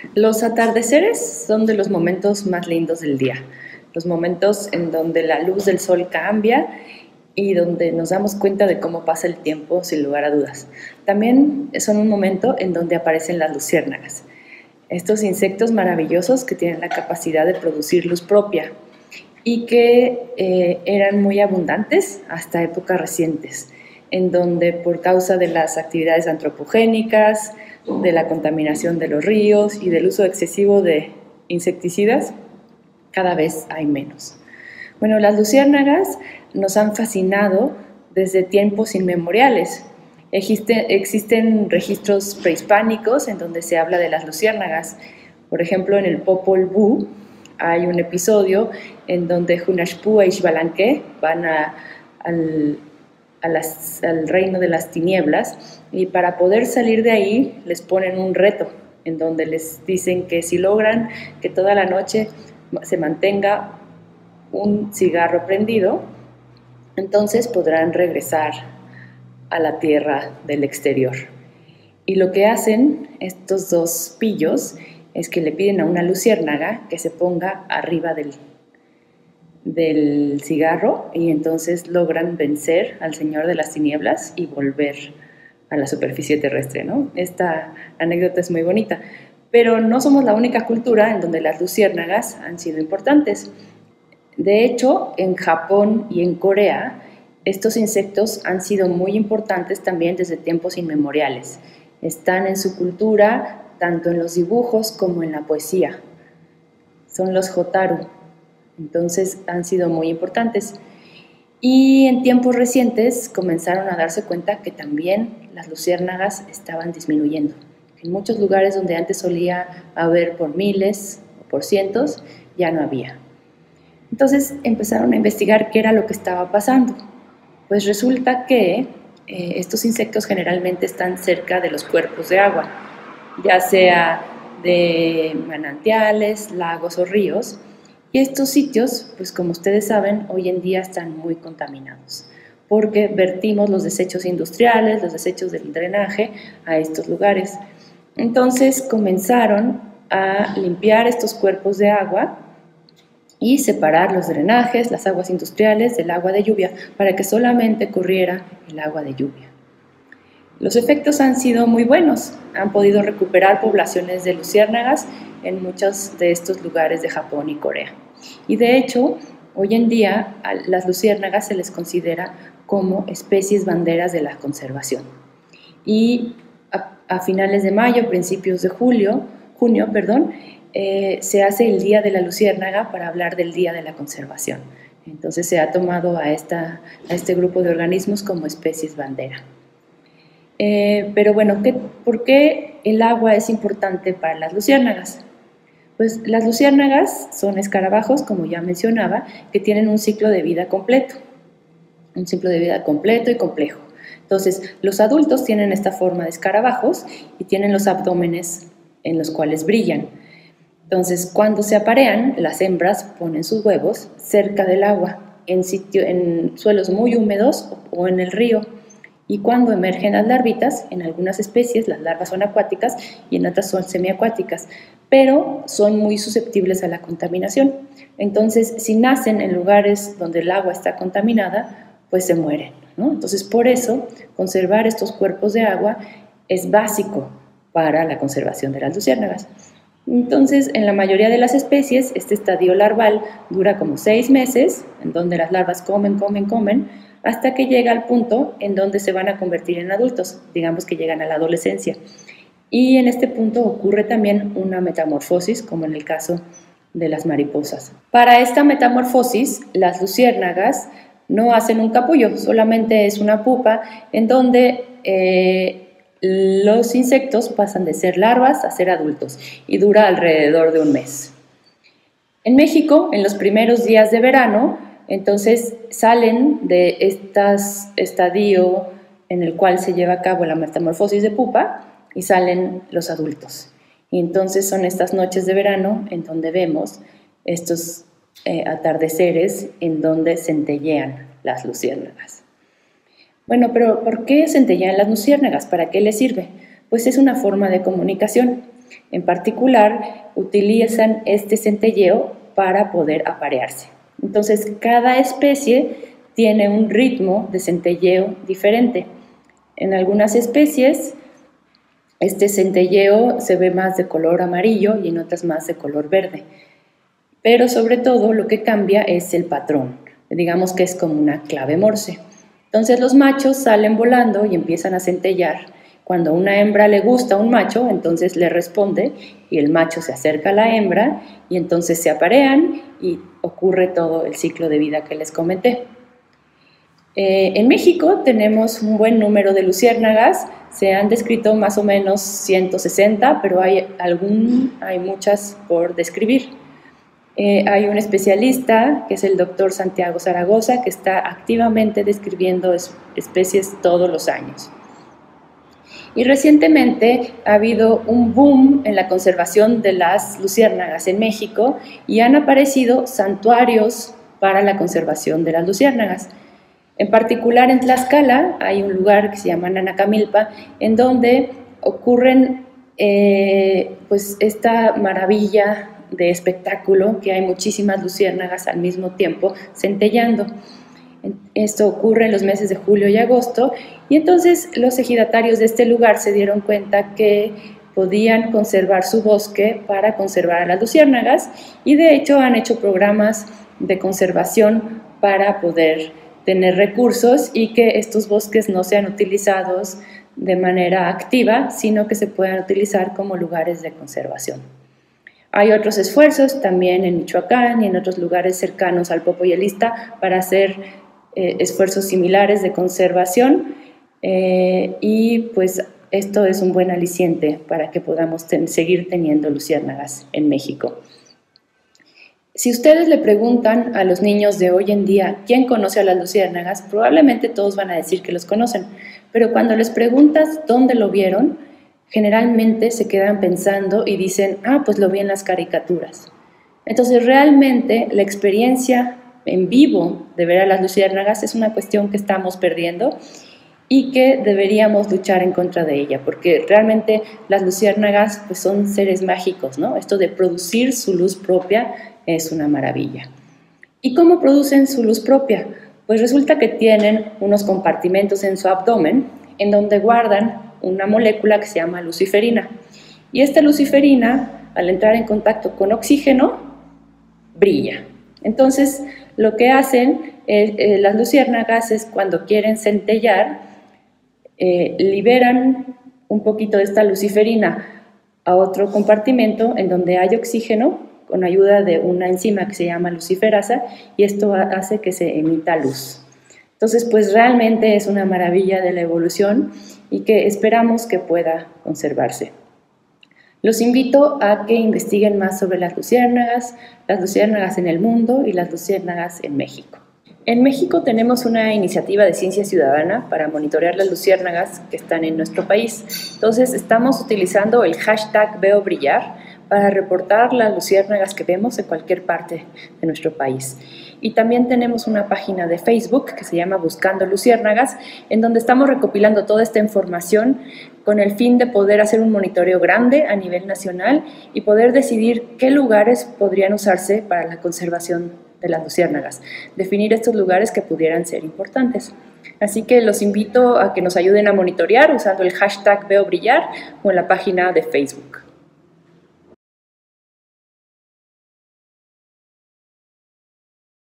Los atardeceres son de los momentos más lindos del día, los momentos en donde la luz del sol cambia y donde nos damos cuenta de cómo pasa el tiempo sin lugar a dudas. También son un momento en donde aparecen las luciérnagas, estos insectos maravillosos que tienen la capacidad de producir luz propia y que eran muy abundantes hasta épocas recientes, en donde por causa de las actividades antropogénicas, de la contaminación de los ríos y del uso excesivo de insecticidas, cada vez hay menos. Bueno, las luciérnagas nos han fascinado desde tiempos inmemoriales. Existen registros prehispánicos en donde se habla de las luciérnagas. Por ejemplo, en el Popol Vuh hay un episodio en donde Hunahpu e Xbalanque van al reino de las tinieblas y para poder salir de ahí les ponen un reto en donde les dicen que si logran que toda la noche se mantenga un cigarro prendido, entonces podrán regresar a la tierra del exterior. Y lo que hacen estos dos pillos es que le piden a una luciérnaga que se ponga arriba del cigarro y entonces logran vencer al señor de las tinieblas y volver a la superficie terrestre, ¿no? Esta anécdota es muy bonita, pero no somos la única cultura en donde las luciérnagas han sido importantes. De hecho, en Japón y en Corea, estos insectos han sido muy importantes también desde tiempos inmemoriales. Están en su cultura tanto en los dibujos como en la poesía. Son los Hotaru. Entonces han sido muy importantes. Y en tiempos recientes comenzaron a darse cuenta que también las luciérnagas estaban disminuyendo. En muchos lugares donde antes solía haber por miles o por cientos, ya no había. Entonces empezaron a investigar qué era lo que estaba pasando. Pues resulta que estos insectos generalmente están cerca de los cuerpos de agua, ya sea de manantiales, lagos o ríos, y estos sitios, pues como ustedes saben, hoy en día están muy contaminados, porque vertimos los desechos industriales, los desechos del drenaje a estos lugares. Entonces comenzaron a limpiar estos cuerpos de agua y separar los drenajes, las aguas industriales del agua de lluvia, para que solamente corriera el agua de lluvia. Los efectos han sido muy buenos, han podido recuperar poblaciones de luciérnagas en muchos de estos lugares de Japón y Corea. Y de hecho, hoy en día a las luciérnagas se les considera como especies banderas de la conservación. Y a finales de mayo, principios de junio, se hace el Día de la Luciérnaga para hablar del Día de la Conservación. Entonces se ha tomado a este grupo de organismos como especies bandera. Pero bueno, ¿por qué el agua es importante para las luciérnagas? Pues las luciérnagas son escarabajos, como ya mencionaba, que tienen un ciclo de vida completo y complejo. Entonces, los adultos tienen esta forma de escarabajos y tienen los abdómenes en los cuales brillan. Entonces, cuando se aparean, las hembras ponen sus huevos cerca del agua, en suelos muy húmedos o en el río. Y cuando emergen las larvitas, en algunas especies las larvas son acuáticas y en otras son semiacuáticas, pero son muy susceptibles a la contaminación. Entonces, si nacen en lugares donde el agua está contaminada, pues se mueren, ¿no? Entonces, por eso, conservar estos cuerpos de agua es básico para la conservación de las luciérnagas. Entonces, en la mayoría de las especies, este estadio larval dura como 6 meses, en donde las larvas comen, hasta que llega al punto en donde se van a convertir en adultos, digamos que llegan a la adolescencia. Y en este punto ocurre también una metamorfosis, como en el caso de las mariposas. Para esta metamorfosis, las luciérnagas no hacen un capullo, solamente es una pupa en donde los insectos pasan de ser larvas a ser adultos y dura alrededor de un mes. En México, en los primeros días de verano, entonces salen de este estadio en el cual se lleva a cabo la metamorfosis de pupa y salen los adultos. Y entonces son estas noches de verano en donde vemos estos atardeceres en donde centellean las luciérnagas. Bueno, pero ¿por qué centellean las luciérnagas? ¿Para qué les sirve? Pues es una forma de comunicación. En particular, utilizan este centelleo para poder aparearse. Entonces, cada especie tiene un ritmo de centelleo diferente. En algunas especies, este centelleo se ve más de color amarillo y en otras más de color verde. Pero sobre todo lo que cambia es el patrón. Digamos que es como una clave Morse. Entonces los machos salen volando y empiezan a centellar. Cuando a una hembra le gusta a un macho, entonces le responde y el macho se acerca a la hembra y entonces se aparean y ocurre todo el ciclo de vida que les comenté. En México tenemos un buen número de luciérnagas, se han descrito más o menos 160, pero hay muchas por describir. Hay un especialista, que es el doctor Santiago Zaragoza, que está activamente describiendo especies todos los años. Y recientemente ha habido un boom en la conservación de las luciérnagas en México y han aparecido santuarios para la conservación de las luciérnagas. En particular en Tlaxcala hay un lugar que se llama Nanacamilpa, en donde ocurren pues esta maravilla de espectáculo, que hay muchísimas luciérnagas al mismo tiempo centellando. Esto ocurre en los meses de julio y agosto, y entonces los ejidatarios de este lugar se dieron cuenta que podían conservar su bosque para conservar a las luciérnagas, y de hecho han hecho programas de conservación para poder tener recursos y que estos bosques no sean utilizados de manera activa, sino que se puedan utilizar como lugares de conservación. Hay otros esfuerzos también en Michoacán y en otros lugares cercanos al Popoyelista para hacer esfuerzos similares de conservación y pues esto es un buen aliciente para que podamos seguir teniendo luciérnagas en México. Si ustedes le preguntan a los niños de hoy en día quién conoce a las luciérnagas, probablemente todos van a decir que los conocen, pero cuando les preguntas dónde lo vieron, generalmente se quedan pensando y dicen, pues lo vi en las caricaturas. Entonces realmente la experiencia en vivo de ver a las luciérnagas es una cuestión que estamos perdiendo y que deberíamos luchar en contra de ella, porque realmente las luciérnagas pues, son seres mágicos, ¿no? Esto de producir su luz propia es una maravilla. ¿Y cómo producen su luz propia? Pues resulta que tienen unos compartimentos en su abdomen en donde guardan una molécula que se llama luciferina. Y esta luciferina, al entrar en contacto con oxígeno, brilla. Entonces, lo que hacen las luciérnagas es cuando quieren centellar, liberan un poquito de esta luciferina a otro compartimento en donde hay oxígeno con ayuda de una enzima que se llama luciferasa y esto hace que se emita luz. Entonces, pues realmente es una maravilla de la evolución y que esperamos que pueda conservarse. Los invito a que investiguen más sobre las luciérnagas en el mundo y las luciérnagas en México. En México tenemos una iniciativa de ciencia ciudadana para monitorear las luciérnagas que están en nuestro país. Entonces, estamos utilizando el hashtag Veo Brillar para reportar las luciérnagas que vemos en cualquier parte de nuestro país. Y también tenemos una página de Facebook que se llama Buscando Luciérnagas, en donde estamos recopilando toda esta información con el fin de poder hacer un monitoreo grande a nivel nacional y poder decidir qué lugares podrían usarse para la conservación de las luciérnagas, definir estos lugares que pudieran ser importantes. Así que los invito a que nos ayuden a monitorear usando el hashtag Veo Brillar o en la página de Facebook.